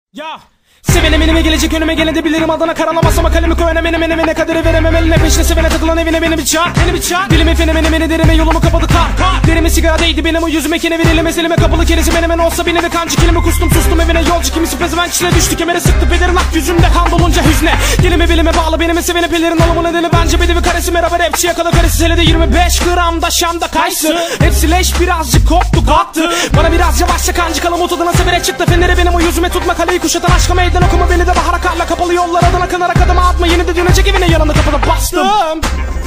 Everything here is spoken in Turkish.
Ya sevenim enime gelecek önüme geleni bilirim adına karalamasam ama kalemi koy önemine kaderi veremem eline peşine sevene takılan evine beni bir çağır dilimi fenemeni derime yolumu kapadı kar derime sigara değdi benim o yüzüme kenevi elime selime kapalı keresi menemen olsa beni ve kancı kelime kustum sustum evine yolcu kimisi pezevenk içine düştü kemere sıktı pederin ak yüzümde kan dolunca hüzne gelime bilime bağlı benime seveni pelerin alımı nedeni bence bedevi karesi merhaba rapçi yakalı karesi selede 25 gramda şamda kaysı hepsi leş birazcık koptu kalktı bana biraz yavaşça kancı kalım otadına severe çıktı feneri benim o yüzüme tutma kaleyi kuşatan aşka meydan okuma beni de bahara karla kapalı yollar adına kanarak adımı atma yeni de dönecek evine yanında kapıda bastım.